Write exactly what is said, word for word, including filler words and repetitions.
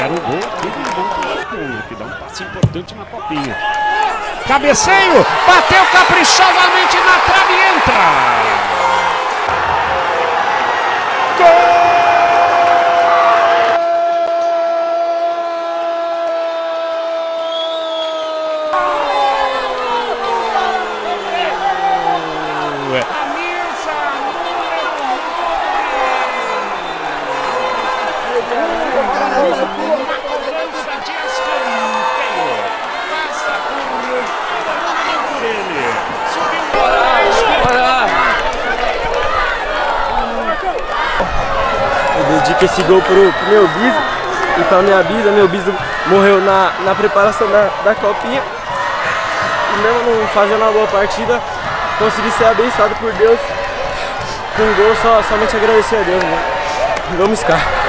fizeram um gol, tudo bom para o Cunha, que dá um passe importante na copinha. Cabeceio, bateu caprichosamente na trave e entra! Gol! Eu dedico esse gol pro, pro meu bis e pra minha bisa. Meu bis morreu na, na preparação da, da copinha. E mesmo não fazendo uma boa partida, consegui ser abençoado por Deus com um gol. Só, somente agradecer a Deus, né? Vamos cá.